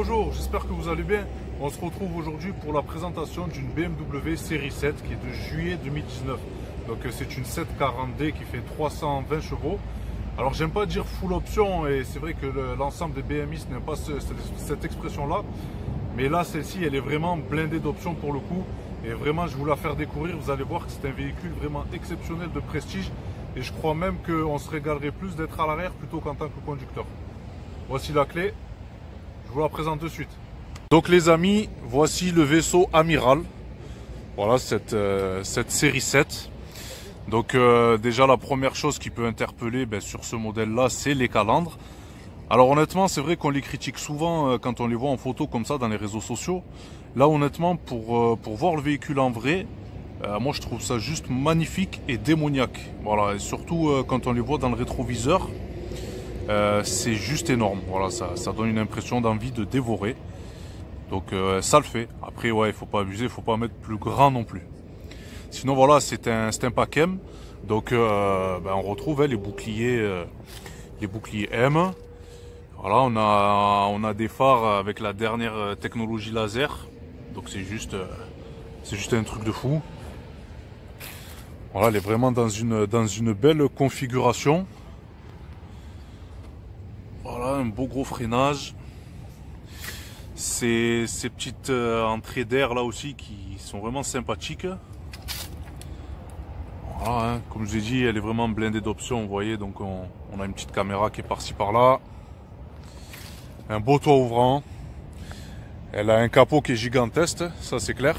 bonjour, j'espère que vous allez bien. On se retrouve aujourd'hui pour la présentation d'une BMW série 7 qui est de juillet 2019. Donc c'est une 740D qui fait 320 chevaux. Alors j'aime pas dire full option et c'est vrai que l'ensemble des BMistes n'aiment pas cette expression-là. Mais là, celle-ci, elle est vraiment blindée d'options pour le coup. Et vraiment, je vous la faire découvrir. Vous allez voir que c'est un véhicule vraiment exceptionnel de prestige. Et je crois même qu'on se régalerait plus d'être à l'arrière plutôt qu'en tant que conducteur. Voici la clé. Je vous la présente de suite. Donc les amis, voici le vaisseau amiral. Voilà cette série 7. Donc déjà la première chose qui peut interpeller sur ce modèle-là, c'est les calandres. Alors honnêtement, c'est vrai qu'on les critique souvent quand on les voit en photo comme ça dans les réseaux sociaux. Là honnêtement, pour voir le véhicule en vrai, moi je trouve ça juste magnifique et démoniaque. Voilà, et surtout quand on les voit dans le rétroviseur, c'est juste énorme. Voilà, ça donne une impression d'envie de dévorer. Donc ça le fait. Après ouais, il faut pas abuser, il faut pas mettre plus grand non plus. Sinon voilà, c'est un pack-M. Donc on retrouve les boucliers M. Voilà, on a des phares avec la dernière technologie laser. Donc c'est juste un truc de fou. Voilà, elle est vraiment dans une belle configuration. Voilà, un beau gros freinage. Ces petites entrées d'air là aussi qui sont vraiment sympathiques. Voilà, hein, comme je vous ai dit, elle est vraiment blindée d'options, vous voyez. Donc on a une petite caméra qui est par-ci par-là. Un beau toit ouvrant. Elle a un capot qui est gigantesque, ça c'est clair.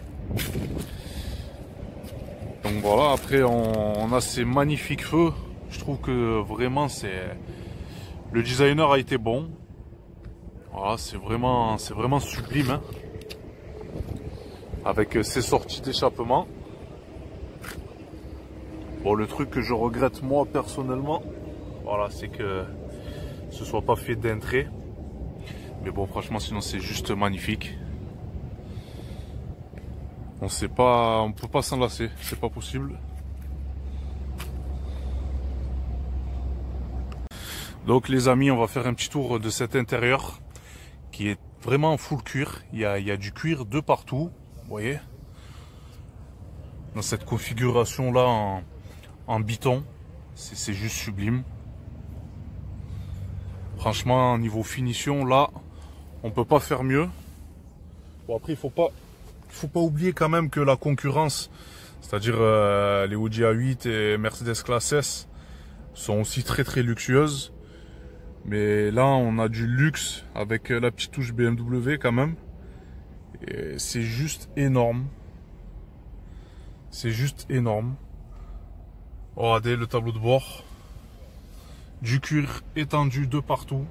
Donc voilà, après on a ces magnifiques feux. Je trouve que vraiment le designer a été bon. Voilà, c'est vraiment sublime, hein. Avec ces sorties d'échappement. Bon, le truc que je regrette moi personnellement, voilà, c'est que ce soit pas fait d'un trait. Mais bon, franchement, sinon c'est juste magnifique. On peut pas s'en lasser, c'est pas possible. Donc les amis, on va faire un petit tour de cet intérieur qui est vraiment full cuir. Il y a du cuir de partout, vous voyez. Dans cette configuration là en biton, c'est juste sublime. Franchement, niveau finition là, on peut pas faire mieux. Bon après, il faut pas oublier quand même que la concurrence, c'est-à-dire les Audi A8 et Mercedes Classe S, sont aussi très luxueuses. Mais là, on a du luxe avec la petite touche BMW quand même. Et c'est juste énorme. C'est juste énorme. Regardez le tableau de bord. Du cuir étendu de partout.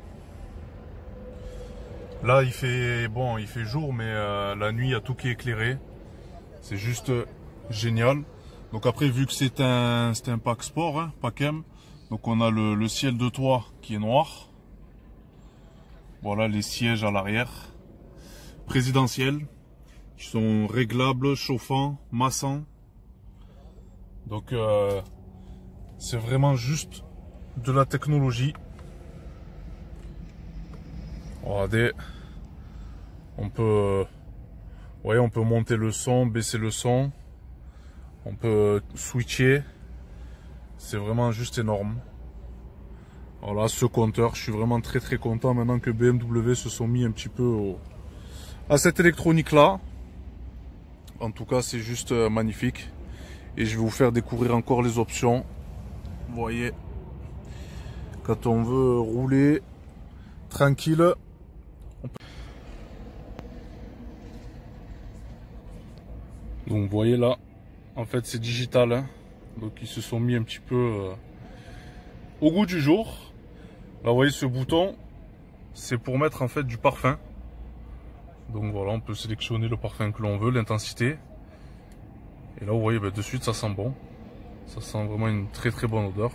Là, il fait jour, mais la nuit, il y a tout qui est éclairé. C'est juste génial. Donc après, vu que c'est un pack sport, hein, pack M, donc on a le ciel de toit qui est noir. Voilà les sièges à l'arrière. Présidentiels, qui sont réglables, chauffants, massants. Donc c'est vraiment juste de la technologie. Regardez, on peut monter le son, baisser le son, on peut switcher, c'est vraiment juste énorme. Voilà, ce compteur, je suis vraiment très content maintenant que BMW se sont mis un petit peu à cette électronique là. En tout cas, c'est juste magnifique. Et je vais vous faire découvrir encore les options. Vous voyez, quand on veut rouler tranquille, donc vous voyez là, en fait c'est digital, hein. Donc ils se sont mis un petit peu au goût du jour. Là vous voyez ce bouton, c'est pour mettre en fait du parfum. Donc voilà, on peut sélectionner le parfum que l'on veut, l'intensité. Et là vous voyez, de suite ça sent bon. Ça sent vraiment une très bonne odeur.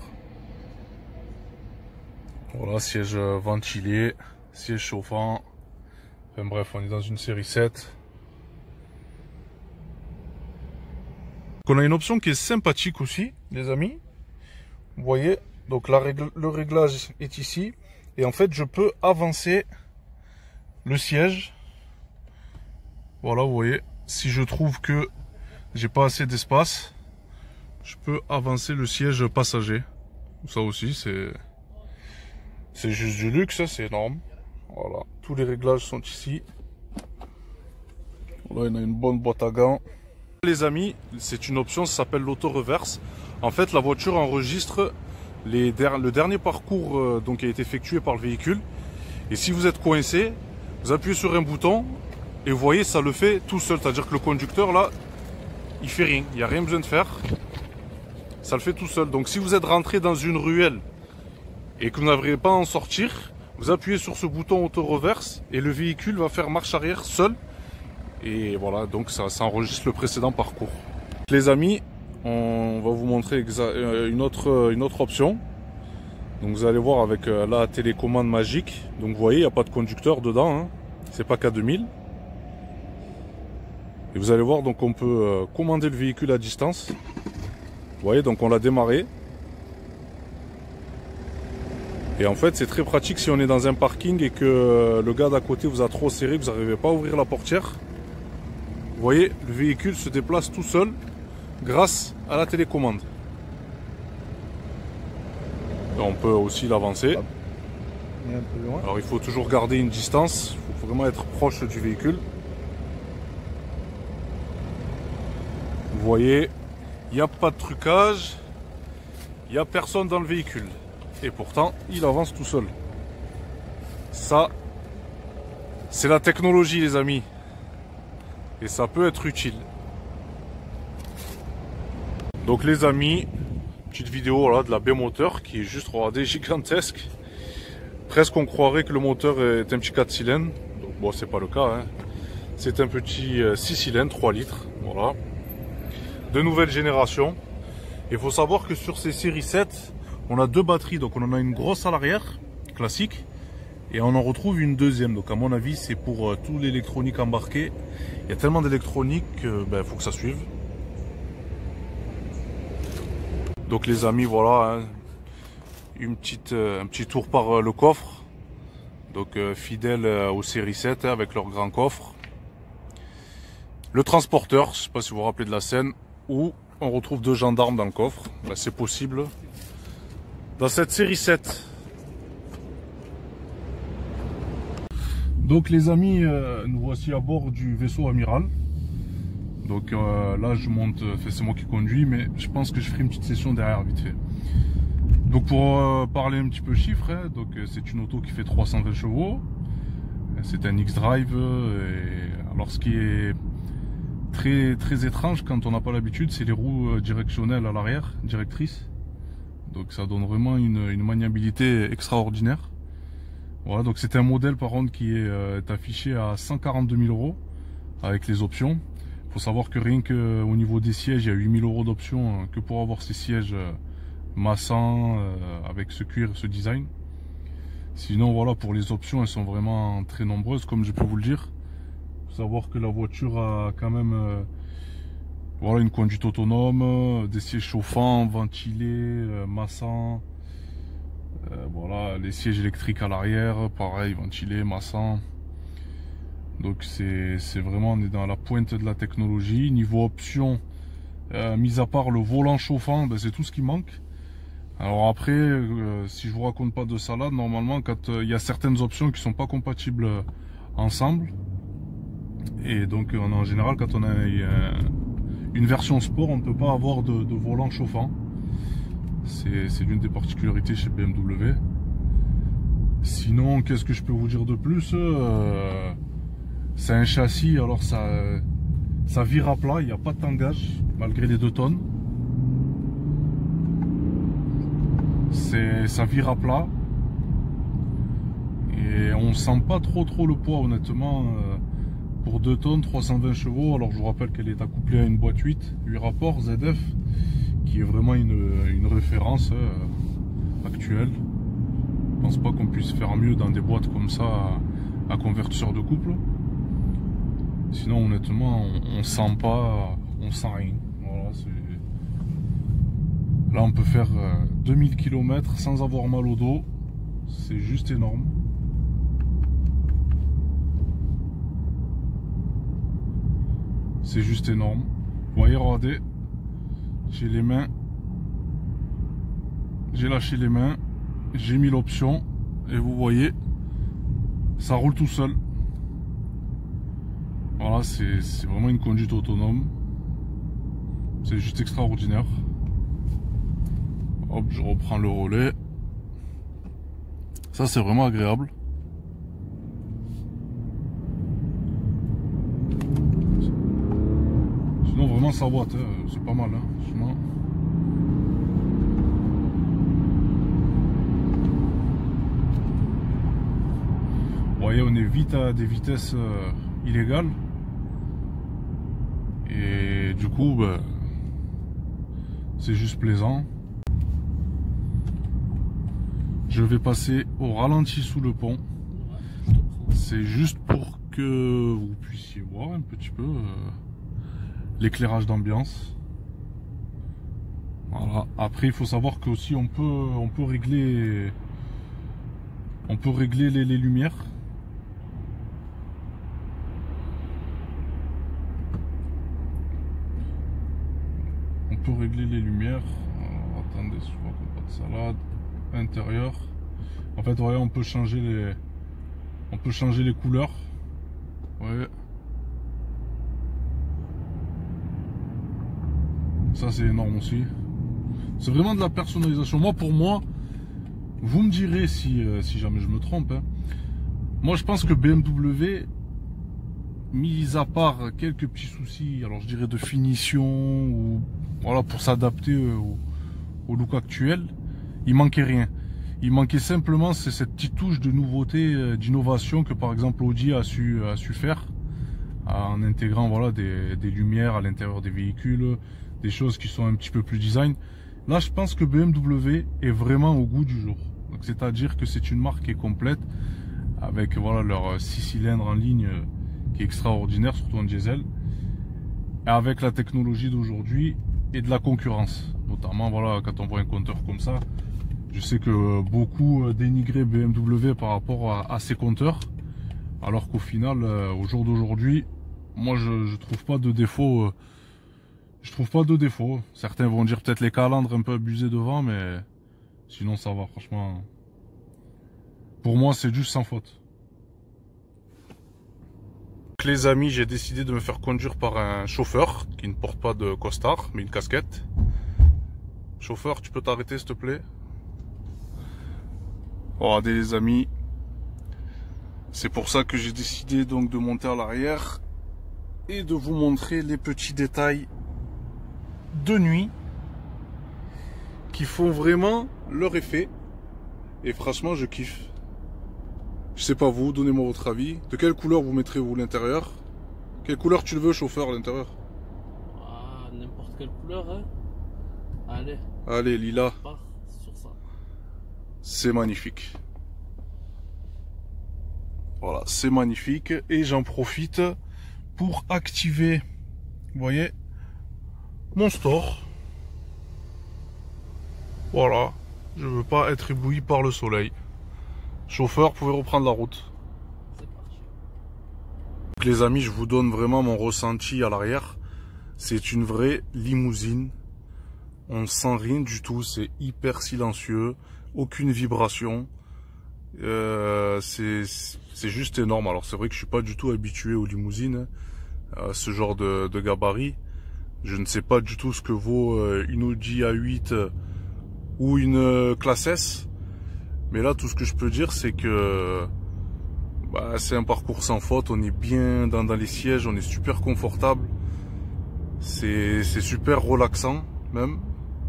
Voilà, siège ventilé, siège chauffant. Enfin bref, on est dans une série 7. On a une option qui est sympathique aussi, les amis. Vous voyez, donc le réglage est ici. Et en fait, je peux avancer le siège. Voilà, vous voyez, si je trouve que j'ai pas assez d'espace, je peux avancer le siège passager. Ça aussi, c'est juste du luxe, c'est énorme. Voilà, tous les réglages sont ici. Là, il y a une bonne boîte à gants. Les amis, c'est une option, ça s'appelle l'auto-reverse. En fait, la voiture enregistre le dernier parcours donc, qui a été effectué par le véhicule. Et si vous êtes coincé, vous appuyez sur un bouton et vous voyez, ça le fait tout seul. C'est-à-dire que le conducteur, là, il fait rien. Il n'y a rien besoin de faire. Ça le fait tout seul. Donc, si vous êtes rentré dans une ruelle et que vous n'arrivez pas à en sortir, vous appuyez sur ce bouton auto-reverse et le véhicule va faire marche arrière seul. Et voilà, donc ça enregistre le précédent parcours. Les amis, on va vous montrer une autre option. Donc vous allez voir avec la télécommande magique. Donc vous voyez, il n'y a pas de conducteur dedans, hein. C'est pas K2000. Et vous allez voir, donc on peut commander le véhicule à distance. Vous voyez, donc on l'a démarré. Et en fait, c'est très pratique si on est dans un parking et que le gars d'à côté vous a trop serré, vous n'arrivez pas à ouvrir la portière. Vous voyez, le véhicule se déplace tout seul grâce à la télécommande. Et on peut aussi l'avancer. Alors il faut toujours garder une distance, il faut vraiment être proche du véhicule. Vous voyez, il n'y a pas de trucage, il n'y a personne dans le véhicule. Et pourtant, il avance tout seul. Ça, c'est la technologie, les amis. Et ça peut être utile. Donc les amis, petite vidéo voilà, de la B-moteur qui est juste, regardez, gigantesque. Presque on croirait que le moteur est un petit 4 cylindres. Donc bon, c'est pas le cas. Hein. C'est un petit 6 cylindres, 3 litres. Voilà. De nouvelle génération. Il faut savoir que sur ces séries 7, on a deux batteries. Donc on en a une grosse à l'arrière, classique. Et on en retrouve une deuxième. Donc à mon avis, c'est pour tout l'électronique embarqué. Il y a tellement d'électronique qu'il faut que ça suive. Donc les amis, voilà. Hein, un petit tour par le coffre. Donc fidèle aux séries 7 hein, avec leur grand coffre. Le transporteur, je ne sais pas si vous vous rappelez de la scène, où on retrouve deux gendarmes dans le coffre. C'est possible. Dans cette série 7. Donc les amis, nous voici à bord du vaisseau amiral. Donc là je monte, c'est moi qui conduis, mais je pense que je ferai une petite session derrière vite fait. Donc pour parler un petit peu chiffres, hein, donc c'est une auto qui fait 320 chevaux. C'est un X-Drive. Alors ce qui est très étrange quand on n'a pas l'habitude, c'est les roues directionnelles à l'arrière, directrices. Donc ça donne vraiment une maniabilité extraordinaire. Voilà, donc c'est un modèle par contre qui est affiché à 142 000 € avec les options. Il faut savoir que rien qu'au niveau des sièges, il y a 8 000 € d'options que pour avoir ces sièges massants avec ce cuir, ce design. Sinon voilà, pour les options, elles sont vraiment très nombreuses comme je peux vous le dire. Il faut savoir que la voiture a quand même voilà, une conduite autonome, des sièges chauffants, ventilés, massants. Voilà, les sièges électriques à l'arrière, pareil, ventilés, massants. Donc c'est vraiment, on est dans la pointe de la technologie. Niveau options, mis à part le volant chauffant, c'est tout ce qui manque. Alors après, si je vous raconte pas de salade, normalement quand il y a certaines options qui sont pas compatibles ensemble, et donc en général quand on a une version sport, on ne peut pas avoir de volant chauffant. C'est l'une des particularités chez BMW. Sinon, qu'est-ce que je peux vous dire de plus? C'est un châssis, alors ça vire à plat, il n'y a pas de tangage, malgré les 2 tonnes. Ça vire à plat. Et on sent pas trop le poids, honnêtement. Pour 2 tonnes, 320 chevaux, alors je vous rappelle qu'elle est accouplée à une boîte 8 rapports ZF. Qui est vraiment une référence actuelle. Je pense pas qu'on puisse faire mieux dans des boîtes comme ça à convertisseur de couple. Sinon honnêtement on sent pas, on sent rien. Voilà, là on peut faire 2000 km sans avoir mal au dos. C'est juste énorme. C'est juste énorme. Vous voyez, regardez. J'ai les mains. J'ai lâché les mains. J'ai mis l'option. Et vous voyez, ça roule tout seul. Voilà, c'est vraiment une conduite autonome. C'est juste extraordinaire. Hop, je reprends le relais. Ça, c'est vraiment agréable. Sinon, vraiment, ça boîte. Hein. C'est pas mal. Hein. Sinon... Vous voyez, on est vite à des vitesses illégales. Et du coup, bah, c'est juste plaisant. Je vais passer au ralenti sous le pont. C'est juste pour que vous puissiez voir un petit peu l'éclairage d'ambiance. Voilà. Après, il faut savoir que aussi on peut régler les lumières. On peut régler les lumières. Alors, attendez, je vois qu'on n'a pas de salade. Intérieur. En fait, voyez, on peut changer les couleurs. Ouais. Ça, c'est énorme aussi. C'est vraiment de la personnalisation. Moi, pour moi, vous me direz si jamais je me trompe. Hein. Moi, je pense que BMW, mis à part quelques petits soucis, alors je dirais de finition ou voilà pour s'adapter au look actuel, il manquait rien. Il manquait simplement cette petite touche de nouveauté, d'innovation que par exemple Audi a su faire en intégrant voilà des lumières à l'intérieur des véhicules, des choses qui sont un petit peu plus design. Là, je pense que BMW est vraiment au goût du jour. Donc, c'est-à-dire que c'est une marque qui est complète avec voilà leur 6 cylindres en ligne qui est extraordinaire, surtout en diesel, et avec la technologie d'aujourd'hui et de la concurrence. Notamment voilà quand on voit un compteur comme ça. Je sais que beaucoup dénigraient BMW par rapport à ces compteurs, alors qu'au final, au jour d'aujourd'hui, moi je trouve pas de défaut. Je trouve pas de défaut. Certains vont dire peut-être les calandres un peu abusés devant, mais sinon ça va, franchement. Pour moi, c'est juste sans faute. Donc, les amis, j'ai décidé de me faire conduire par un chauffeur qui ne porte pas de costard, mais une casquette. Chauffeur, tu peux t'arrêter s'il te plaît? Regardez les amis, c'est pour ça que j'ai décidé donc de monter à l'arrière et de vous montrer les petits détails de nuit qui font vraiment leur effet. Et franchement, je kiffe. Je sais pas vous, donnez-moi votre avis. De quelle couleur vous mettrez vous l'intérieur? Quelle couleur tu le veux, chauffeur, à l'intérieur? Ah, n'importe quelle couleur, hein. Allez. Allez, lilas. Sur ça. C'est magnifique. Voilà, c'est magnifique. Et j'en profite pour activer, vous voyez, mon store. Voilà, je veux pas être ébloui par le soleil. Chauffeur, vous pouvez reprendre la route. C'est parti. Donc, les amis, je vous donne vraiment mon ressenti à l'arrière. C'est une vraie limousine. On sent rien du tout, c'est hyper silencieux, aucune vibration. C'est juste énorme. Alors c'est vrai que je suis pas du tout habitué aux limousines, à ce genre de gabarit. Je ne sais pas du tout ce que vaut une Audi A8 ou une classe S. Mais là, tout ce que je peux dire, c'est que bah, c'est un parcours sans faute. On est bien dans les sièges, on est super confortable. C'est super relaxant même.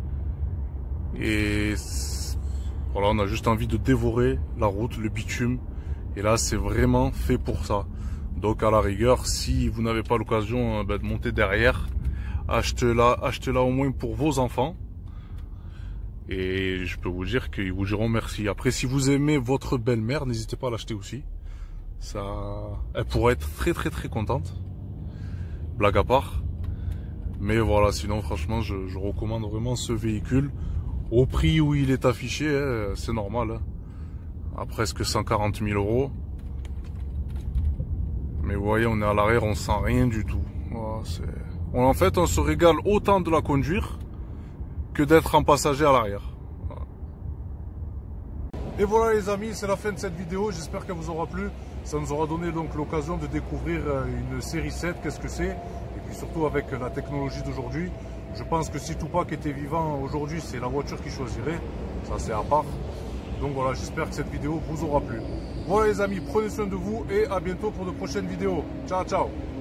Et voilà, on a juste envie de dévorer la route, le bitume. Et là, c'est vraiment fait pour ça. Donc à la rigueur, si vous n'avez pas l'occasion de monter derrière, achetez-la au moins pour vos enfants. Et je peux vous dire qu'ils vous diront merci. Après, si vous aimez votre belle-mère, n'hésitez pas à l'acheter aussi. Ça, elle pourrait être très très très contente. Blague à part. Mais voilà, sinon franchement, je recommande vraiment ce véhicule. Au prix où il est affiché, hein, c'est normal. Hein. À presque 140 000 €. Mais vous voyez, on est à l'arrière, on sent rien du tout. Voilà, en fait, on se régale autant de la conduire que d'être en passager à l'arrière. Voilà. Et voilà les amis, c'est la fin de cette vidéo. J'espère qu'elle vous aura plu. Ça nous aura donné donc l'occasion de découvrir une série 7, qu'est-ce que c'est. Et puis surtout avec la technologie d'aujourd'hui. Je pense que si Tupac était vivant aujourd'hui, c'est la voiture qu'il choisirait. Ça c'est à part. Donc voilà, j'espère que cette vidéo vous aura plu. Voilà les amis, prenez soin de vous et à bientôt pour de prochaines vidéos. Ciao, ciao.